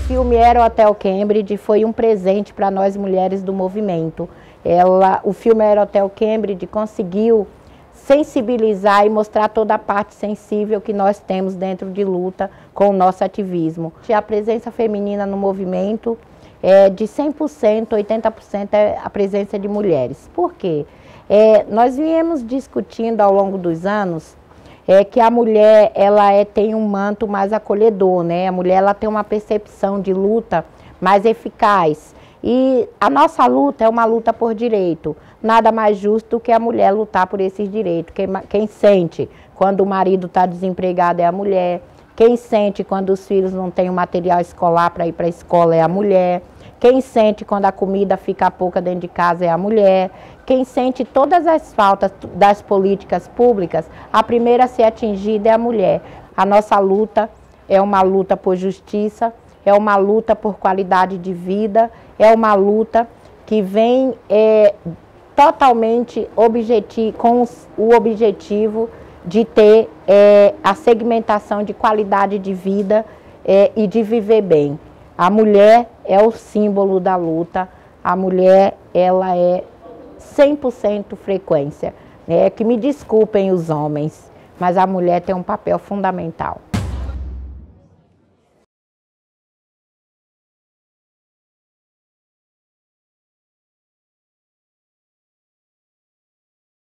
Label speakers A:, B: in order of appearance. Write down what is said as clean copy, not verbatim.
A: filme Era o Hotel Cambridge foi um presente para nós mulheres do movimento. O filme Era o Hotel Cambridge conseguiu sensibilizar e mostrar toda a parte sensível que nós temos dentro de luta com o nosso ativismo. A presença feminina no movimento é de 100%, 80% é a presença de mulheres. Por quê? Nós viemos discutindo ao longo dos anos que a mulher tem um manto mais acolhedor, né? A mulher ela tem uma percepção de luta mais eficaz. E a nossa luta é uma luta por direito. Nada mais justo do que a mulher lutar por esses direitos. Quem sente quando o marido está desempregado é a mulher. Quem sente quando os filhos não têm o material escolar para ir para a escola é a mulher. Quem sente quando a comida fica pouca dentro de casa é a mulher. Quem sente todas as faltas das políticas públicas, a primeira a ser atingida é a mulher. A nossa luta é uma luta por justiça, é uma luta por qualidade de vida, é uma luta que vem totalmente com o objetivo de ter a segmentação de qualidade de vida e de viver bem. A mulher é o símbolo da luta, a mulher ela é 100% frequência. Que me desculpem os homens, mas a mulher tem um papel fundamental.